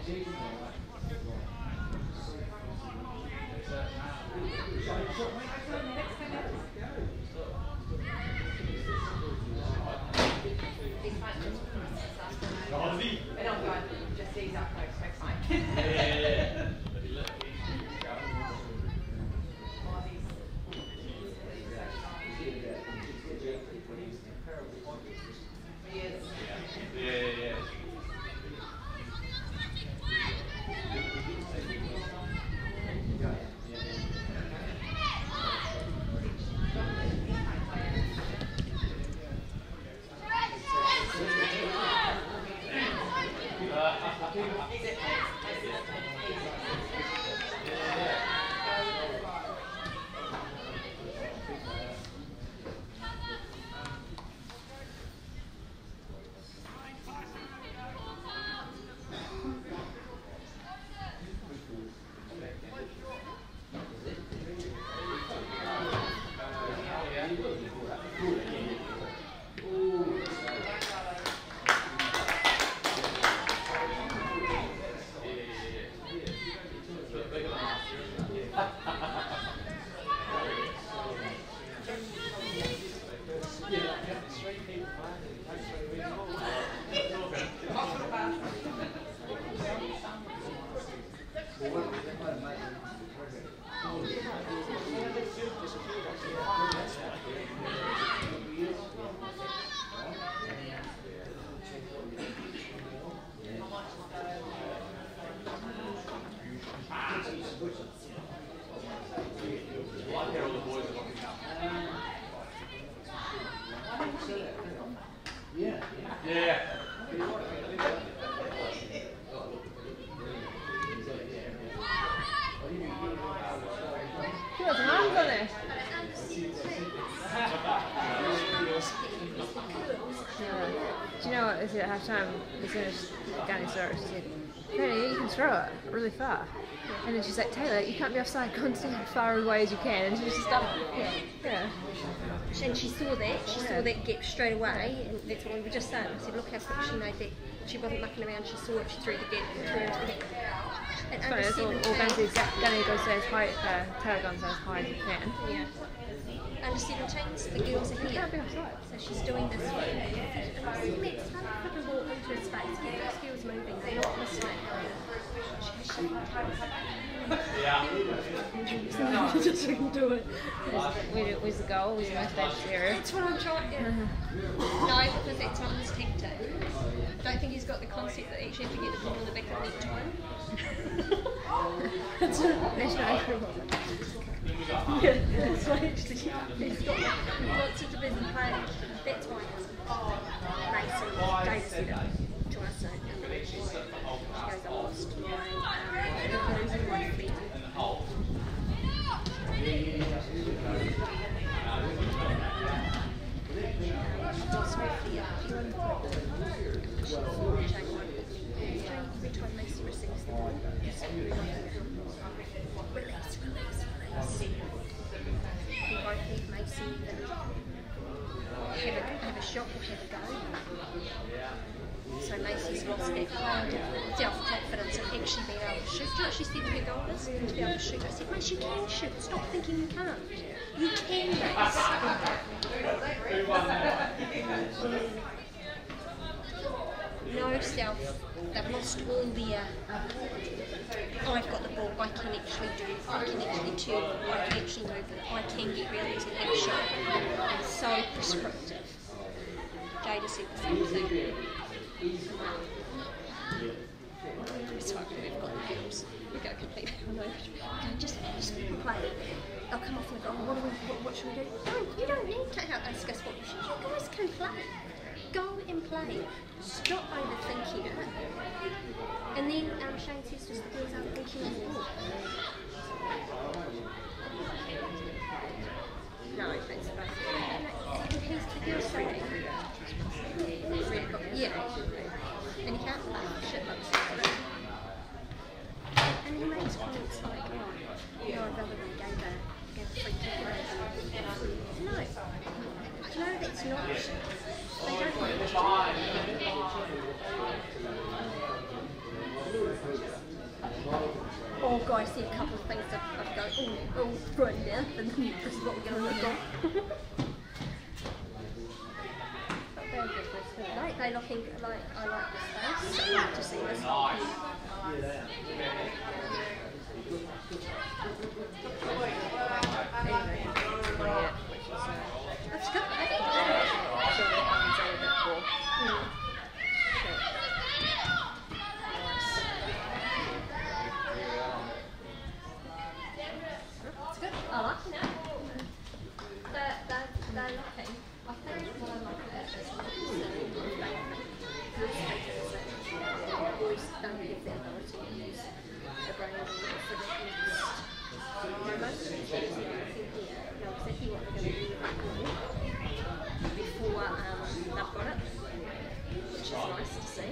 Do you know what they said at halftime? As soon as Danny started, she said, "Danny, you can throw it really far." And then she's like, "Taylor, you can't be offside. Go and stand as far away as you can." And she just done it. Yeah. And she saw that. She saw that gap straight away, and that's what we were just saying. I said, "Look how quick she made that. She wasn't mucking around. She saw it. She threw the gap. Threw it into the gap." It's funny. That's all Danny goes as high. Taylor goes as high as you can. Yeah. Under 17s, the girls are here. So she's doing this one. Let's put the ball into her space. Get those girls moving. They're not listening. Yeah. She just didn't do it. Where's the goal? Where's the most dangerous area? That's what I'm trying to do. No, because that's what he's tempted. I don't think he's got the concept that actually have to get the ball in the back of the net time. That's national. Yeah, that's why actually he's got lots of division players. That's why Mason Davis said it to us. She goes, I lost my losing my feet. Every time Macy receives the ball, release. We both need Macy have a shot or have a go. So Macy's lost that kind of self-confidence and actually being able to shoot. Do you know what she said to her goal is? To be able to shoot. I said, Mace, you can shoot. Stop thinking you can't. You can, Mace. No self. They've lost all their I've got the ball, I can actually do, I can actually turn, I can actually move it, I can get ready to action. So prescriptive. Jada said the same thing. So we've got the girls. We go completely on over. Okay, just play. They'll come off and go, what should we do? No, you don't need to ask us what you should do. You guys can play. Go and play. Stop overthinking it. And then Shane says just the girls aren't thinking anymore. No, thanks for that. He's the girls saying. Yeah. And he can't play. Shit looks like it. And he makes comments like, oh, you know, I'd rather they gave a free kick away. No. No, that's not. They don't want it. oh, guys, see a couple of things that I've got, oh, right now, and then this is what we're going to look on. They looking like, I like this space. I like to see this. That's good, I think. It's good. I like it now. They're looking. I think what I like about this is boys don't give the ability to use the brain for the most of the things here know exactly what they're going to do before they've got it, which is nice to see.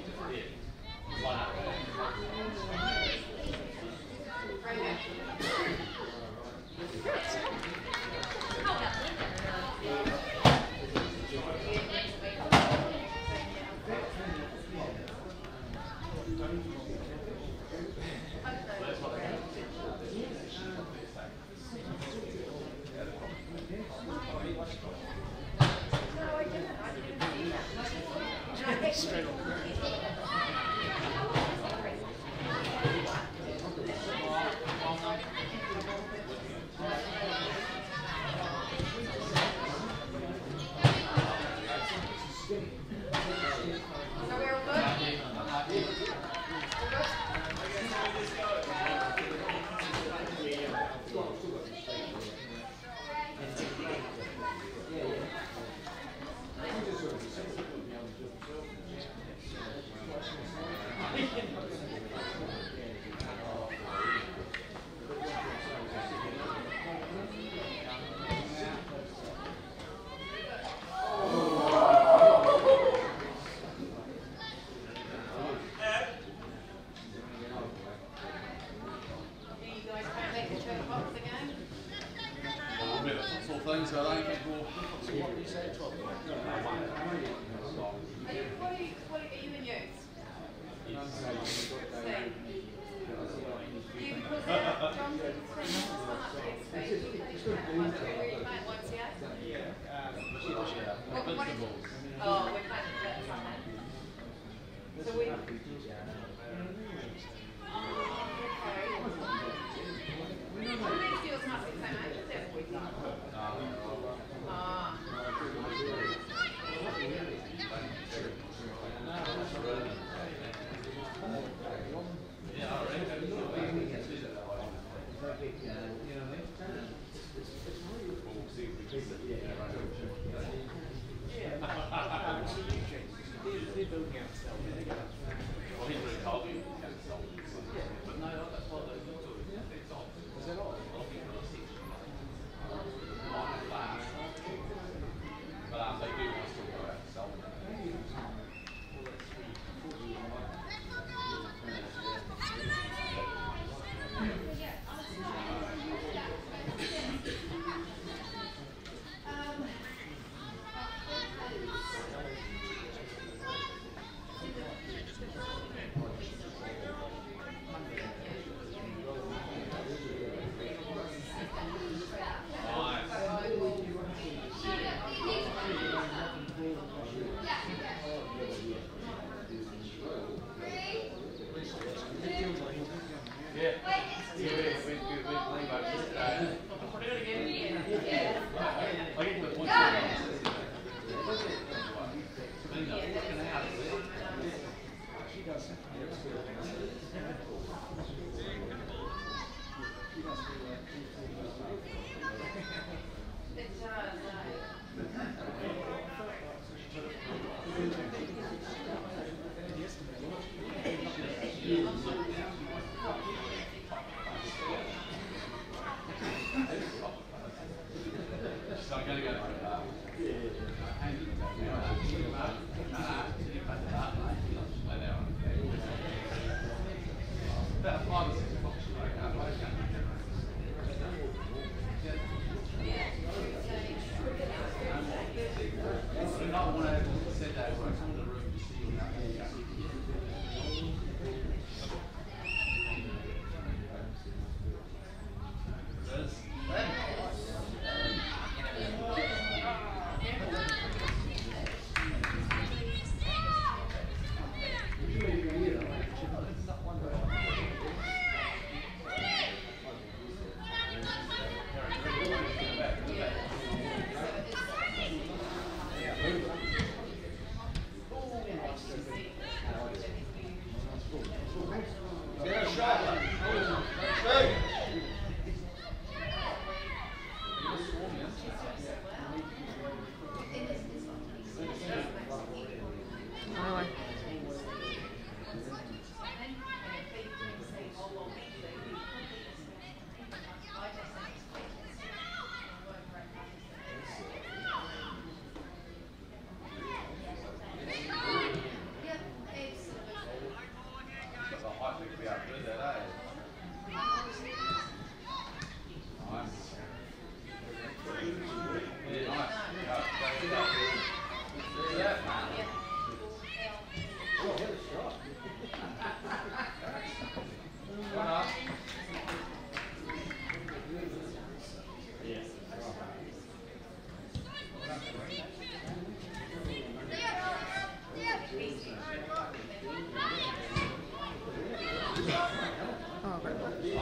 Oh, great.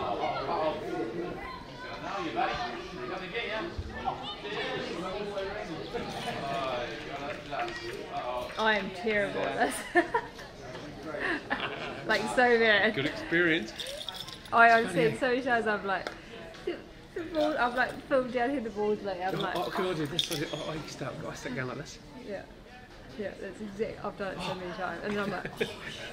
I am terrible at this. Like so bad. Good experience. I honestly, so many times I'm like, the ball, I'm like filmed down here, the ball's like, I'm like, Can I do this? I step down like this. yeah, that's exact. I've done it so many times, and then I'm like.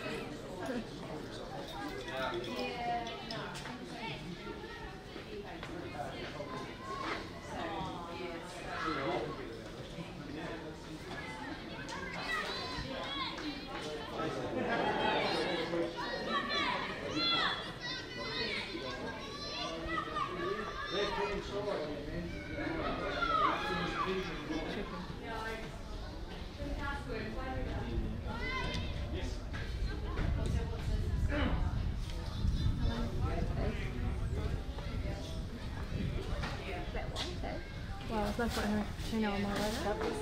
Well, it's no point in her chewing on my way.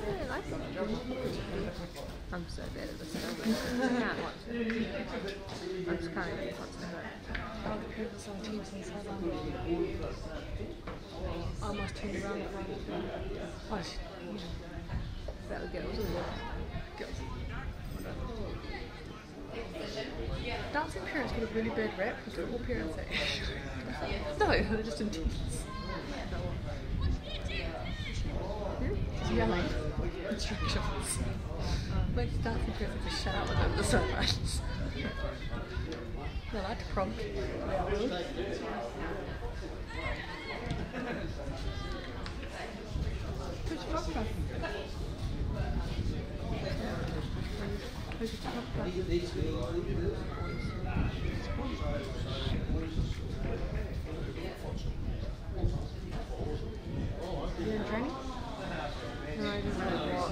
I'm so bad at this stuff. I can't watch it. I just can't even concentrate. I'll put this on TV since I almost turned around at right. Oh, That was girls, wasn't it? Girls. Dancing parents get a really bad rap because football parents no, they're just intense. Yelling instructions. Most dancing parents just shut up with them so much. They like to prompt. Who's your top guy? Who's your top guy? You in training? No, I didn't really watch.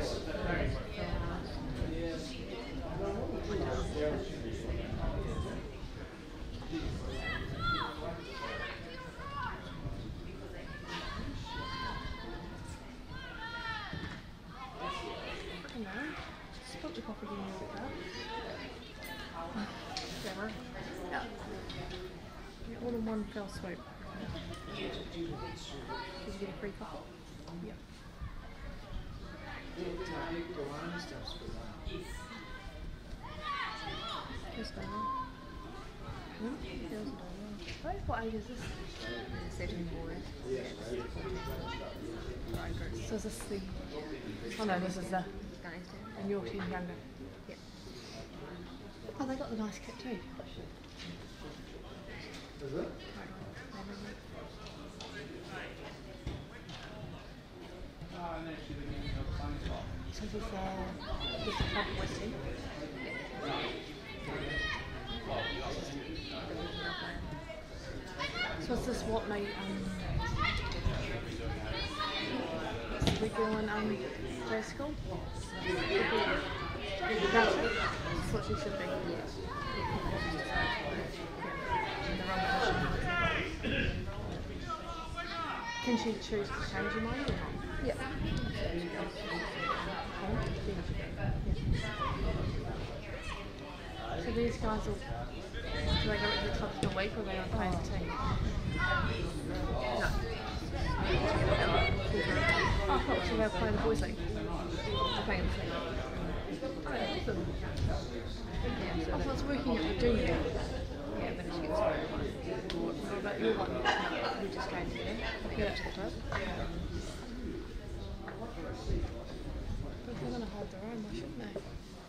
Spot the coffee getting a bit bad. Grammar. Yeah, all in one fell swoop. Did you get a free coffee? Yeah. Just don't know. Girls don't know. Wait, what age is this? 7 boys. So is this the... Oh no, this is the... Afghanistan. And your team younger. Yep. Oh, they got the nice kit too. Is it? So this is the club boys team. So is this what made what's the girl in grade school? That's it. That's what she should be. In the wrong position. Can she choose to change her mind or not? Yep. So these guys will, do they go into the club for the week or are they on playing the team? No. Oh, cool. So they'll play the boys league. They're playing the same. Oh, awesome. Yeah, so I thought it was working at the junior. yeah, but she gets one. What about your one? We just came together. Yeah, that's the club. But if they're going to hold their own, why shouldn't they?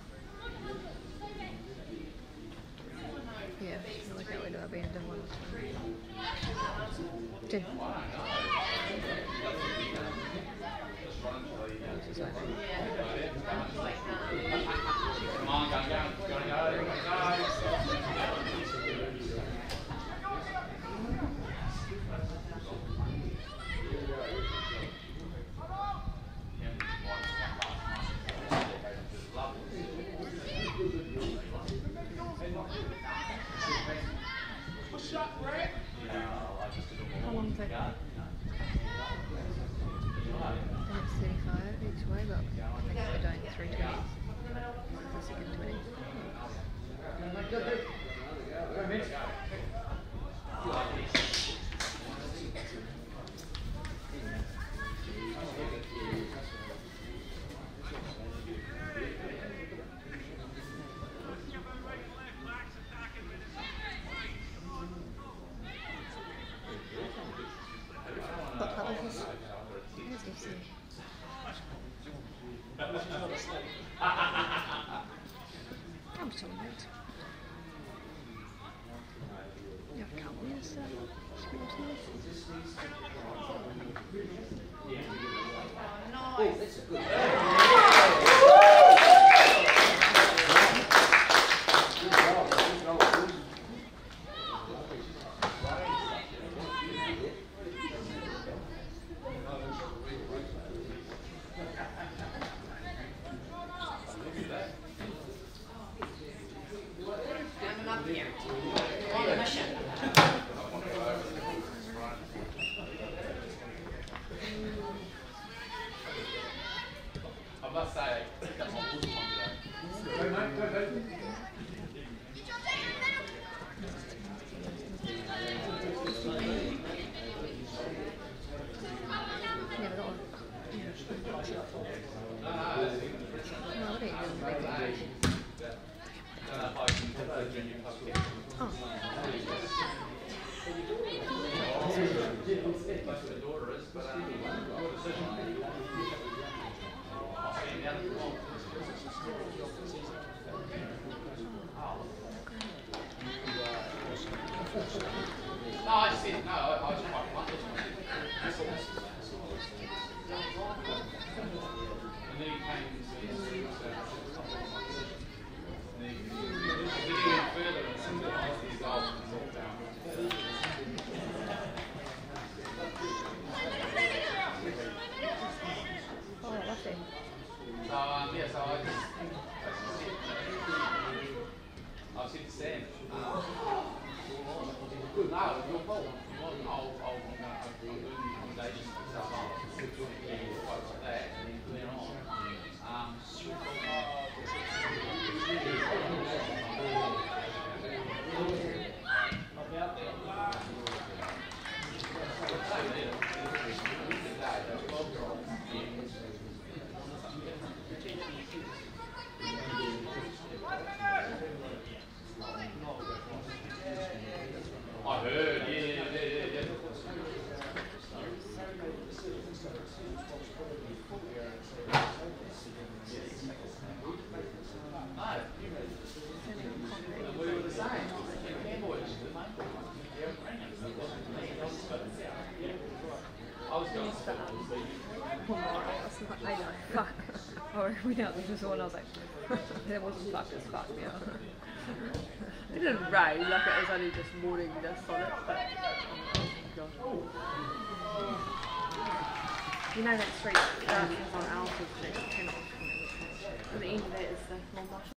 Yeah, look at we do abandoned one. 2. Which is like How long does that go? and it's 35 each way, but I think we're doing 3 20s. The second 20. I know, fuck. Or we know, there's just one I was like, it wasn't fuck, it's fuck, yeah. It didn't rain, like it was only just morning dust on it, but oh god. You know that street, It's on Alfred Street, and the end of it is the Montmartre.